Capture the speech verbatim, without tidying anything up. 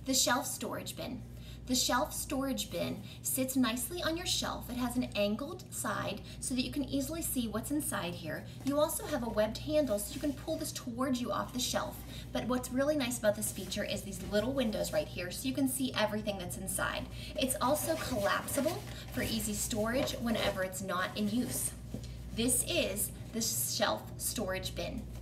The shelf storage bin. The shelf storage bin sits nicely on your shelf. It has an angled side so that you can easily see what's inside here. You also have a webbed handle so you can pull this towards you off the shelf. But what's really nice about this feature is these little windows right here so you can see everything that's inside. It's also collapsible for easy storage whenever it's not in use. This is the shelf storage bin.